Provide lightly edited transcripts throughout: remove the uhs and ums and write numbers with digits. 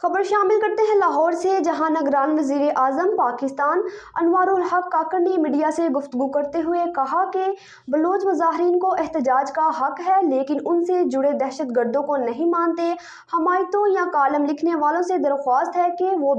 खबर शामिल करते हैं लाहौर से, जहां निगरान वज़ीर आज़म पाकिस्तान अनवारुल हक काकड़ ने मीडिया से गुफ्तगू करते हुए कहा कि बलोच मुजाहिरीन को एहतजाज का हक है, लेकिन उनसे जुड़े दहशत गर्दों को नहीं मानते। हमायतों या कॉलम लिखने वालों से दरख्वास्त है कि वो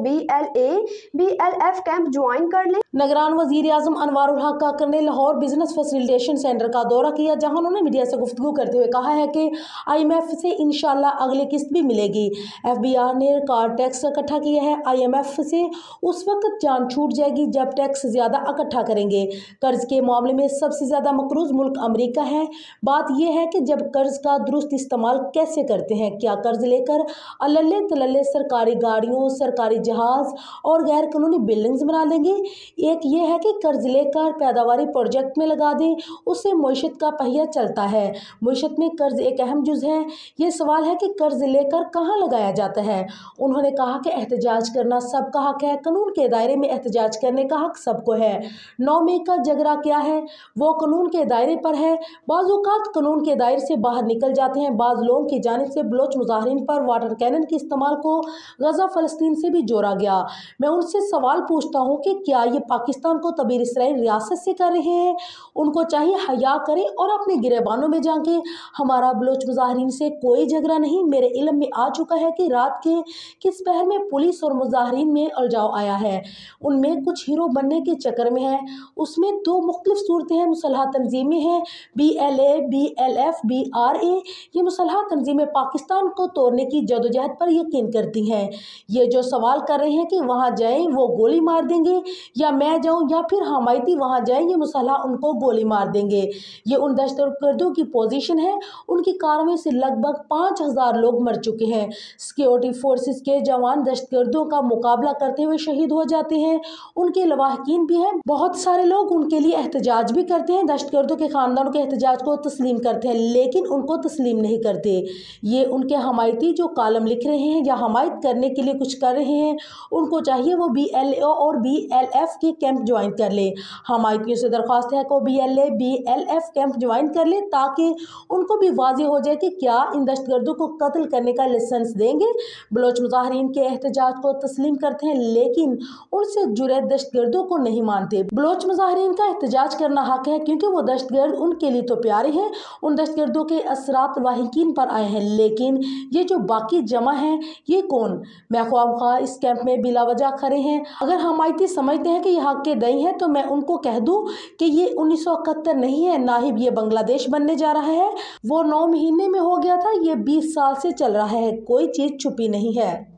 BLF कैंप ज्वाइन कर लें। निगरान वज़ीर आज़म अनवारुल हक काकड़ ने लाहौर बिजनेस फैसिलिटेशन सेंटर का दौरा किया, जहां उन्होंने मीडिया से गुफ्तगू करते हुए कहा है कि IMF से इंशाल्लाह अगली किस्त भी मिलेगी। FBR ने रिकॉर्ड टैक्स इकट्ठा किया है। IMF से उस वक्त जान छूट जाएगी जब टैक्स ज्यादा इकट्ठा करेंगे। कर्ज के मामले में सबसे ज्यादा मकरूज मुल्क अमेरिका है। बात यह है कि जब कर्ज का दुरुस्त इस्तेमाल कैसे करते हैं, क्या कर्ज लेकर अल्ले तल्ले सरकारी गाड़ियों, सरकारी जहाज और गैर कानूनी बिल्डिंग्स बना देंगे। एक ये है कि कर्ज लेकर पैदावारी प्रोजेक्ट में लगा दें, उससे मईशत का पहिया चलता है। मईशत में कर्ज एक अहम जुज है। ये सवाल है कि कर्ज लेकर कहाँ लगाया जाता है। उन्होंने कहा कि एहतजाज करना सबका हक है, कानून के दायरे में एहतजाज करने का हक सबको है। 9 मई का झगड़ा क्या है, वो कानून के दायरे पर है। बाज़ औक़ात कानून के दायरे से बाहर निकल जाते हैं। बाज़ लोगों की जानिब से बलोच मुजाहिरीन पर वाटर कैनन के इस्तेमाल को गजा फ़लस्तीन से भी जोड़ा गया। मैं उनसे सवाल पूछता हूँ कि क्या ये पाकिस्तान को तबीर इसराइल रियासत से कर रहे हैं? उनको चाहिए हया करें और अपने गिरेबानों में जाके। हमारा बलोच मुजाहिरीन से कोई झगड़ा नहीं। मेरे इल्म में आ चुका है कि रात के किस पहर में पुलिस और मुजाहिरीन में उलझाव आया है। उनमें कुछ हीरो बनने के चक्कर में है। उसमें 2 मुख्तलिफ सूरतें हैं। मुसल्ह तंजीमें हैं, BLA, BLF, BRA। ये मुसल्ह तंजीमें पाकिस्तान को तोड़ने की जदोजहद पर यकीन करती हैं। ये जो सवाल कर रहे हैं कि वहाँ जाएं वो गोली मार देंगे, या मैं जाऊँ या फिर हमायती वहाँ जाएं ये मुसल्ह उनको गोली मार देंगे, ये उन दहशतगर्दों की पोजीशन है। उनकी कार्रवाई से लगभग 5000 लोग मर चुके हैं। सिक्योरिटी फोर्सेस के जवान दहशतगर्दों का मुकाबला करते हुए शहीद हो जाते हैं। उनके लवाहकीन भी हैं। बहुत सारे लोग उनके लिए एहतजाज भी करते हैं, दहशतगर्दों के खानदानों के एहतजाज को तस्लीम करते हैं, लेकिन उनको तस्लीम नहीं करते। ये उनके हमायती जो कॉलम लिख रहे हैं या हमायत करने के लिए कुछ कर रहे हैं, उनको चाहिए वो BLA और BLF के कैंप ज्वाइन कर ले। हमायतियों से दरख्वास्त है कि BLA BLF कैंप ज्वाइन कर ले, ताकि उनको भी वाज़ेह हो जाए कि क्या इन दहशतगर्दों को कत्ल करने का लाइसेंस देंगे। बलोच मुजाहिरीन के एहतजाज को तस्लीम करते हैं, लेकिन उनसे जुड़े दहशतगर्दों को नहीं मानते। बलोच मुजाहिरीन का एहतजाज करना हक है, क्योंकि वो दहशतगर्द उनके लिए तो प्यारे हैं। उन दहशतगर्दों के असरात लाहिकीन पर आए हैं, लेकिन ये जो बाकी जमा है ये कौन? मैं ख्वामखा इस कैंप में बिलावजह खड़े हैं। अगर हमायती समझते हैं कि ये हक के दई हैं, तो मैं उनको कह दूं कि ये 1971 नहीं है, ना ही ये बांग्लादेश बनने जा रहा है। वो 9 महीने में हो गया था, ये 20 साल से चल रहा है। कोई चीज छुपी नहीं है।